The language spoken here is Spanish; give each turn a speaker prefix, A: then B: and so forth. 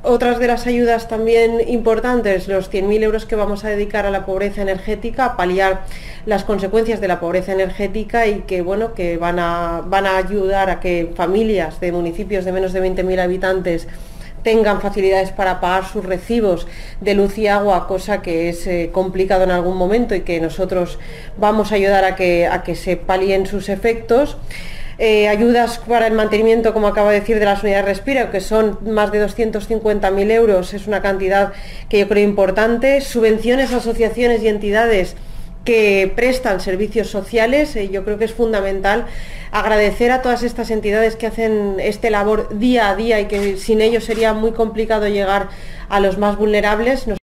A: Otras de las ayudas también importantes, los 100.000 euros que vamos a dedicar a la pobreza energética, a paliar las consecuencias de la pobreza energética y que, bueno, que van a ayudar a que familias de municipios de menos de 20.000 habitantes tengan facilidades para pagar sus recibos de luz y agua, cosa que es complicado en algún momento y que nosotros vamos a ayudar a que se palien sus efectos. Ayudas para el mantenimiento, como acabo de decir, de las unidades Respira, que son más de 250.000 euros, es una cantidad que yo creo importante. Subvenciones a asociaciones y entidades que prestan servicios sociales, yo creo que es fundamental agradecer a todas estas entidades que hacen este labor día a día y que sin ellos sería muy complicado llegar a los más vulnerables.